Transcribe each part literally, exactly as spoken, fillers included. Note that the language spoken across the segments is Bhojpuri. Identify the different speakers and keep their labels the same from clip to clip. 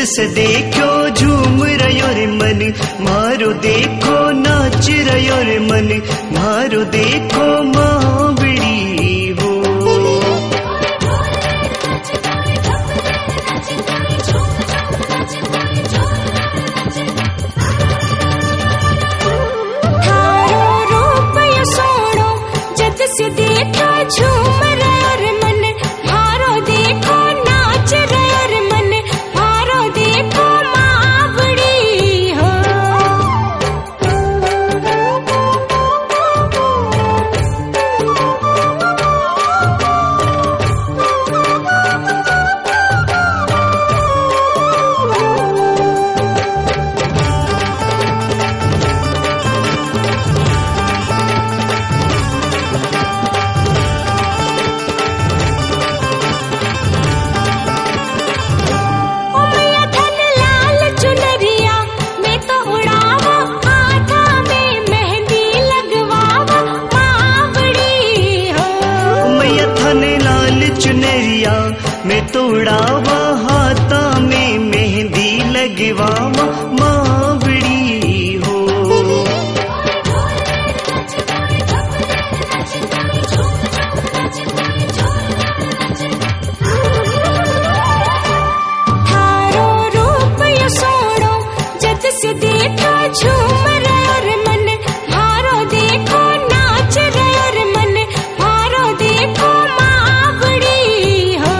Speaker 1: से देखो झूम रयो रे मन मारो, देखो नाच रयो रे मन मारो, देखो मावड़ी हो।
Speaker 2: थारो रूप यो सोनो जत से देखो झूम रयो रे मन मारो, देखो नाच रयो रे मन मारो, देखो मावड़ी हो।
Speaker 1: मैं तो उड़ावा हाथा में मेहंदी लगवावा मावड़ी हो।
Speaker 2: थारो रूप यो सोनो जत से देखो झूम रयो रे मन मारो, देखो नाच रयो रे मन मारो, देखो मावड़ी हो।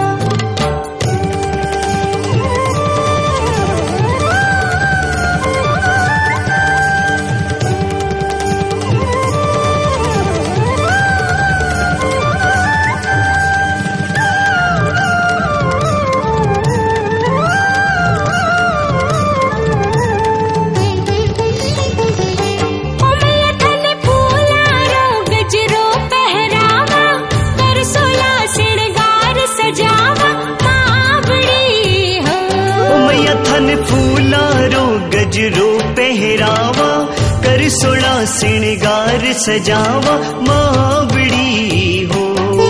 Speaker 1: गजरो पहरावा कर सोला सिंगार सजावा मावड़ी हो।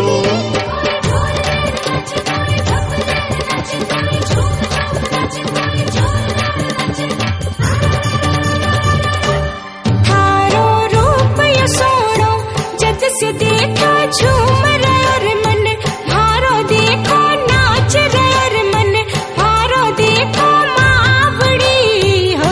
Speaker 2: थारो रूप यो सोनो जत से देखो झूम रयो रे मन मारो, देखो नाच रयो रे मन मारो, देखो मावड़ी हो।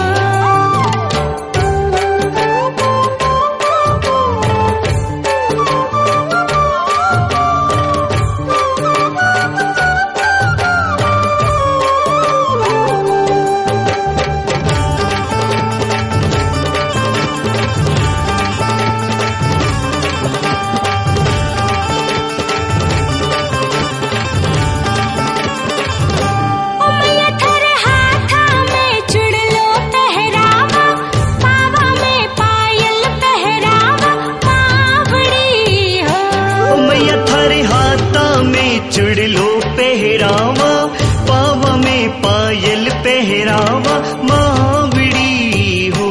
Speaker 1: चुड़लो पहरावा पावा में पायल पहरावा मावड़ी हो।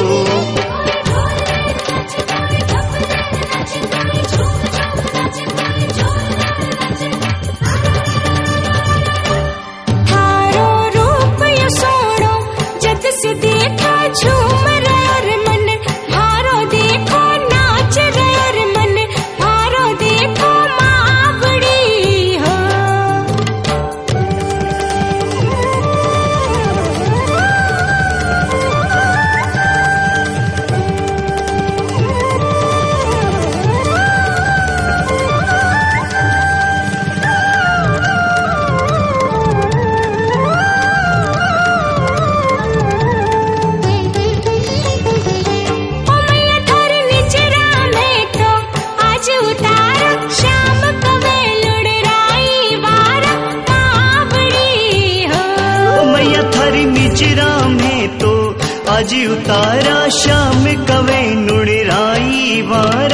Speaker 2: थारो रूप यो सोनो जत से देखो झूम रयो रे मन मारो, देखो नाच रयो रे मन मारो, देखो मावड़ी हो।
Speaker 1: आज उतारा शाम कवे नुड़राई वार